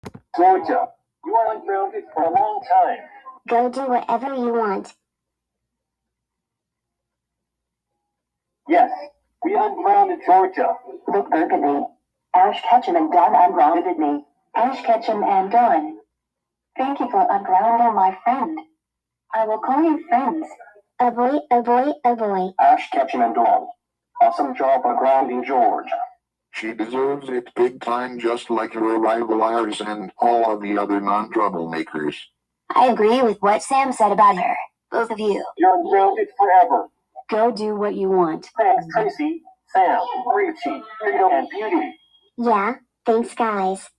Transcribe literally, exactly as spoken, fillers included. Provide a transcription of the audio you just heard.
Georgia, you are ungrounded for a long time. Go do whatever you want. Yes, we ungrounded Georgia. Look, Burgundy. Ash Ketchum and Dawn ungrounded me. Ash Ketchum and Dawn. Thank you for ungrounding my friend. I will call you friends. A boy, a boy, a boy. Ash Ketchum and Dawn. Awesome job ungrounding George. She deserves it big time, just like her rival Iris and all of the other non-troublemakers. I agree with what Sam said about her. Both of you. You're ungrounded forever. Go do what you want. Thanks, Tracey, Sam, Ritchie, and Beauty. Yeah, thanks guys.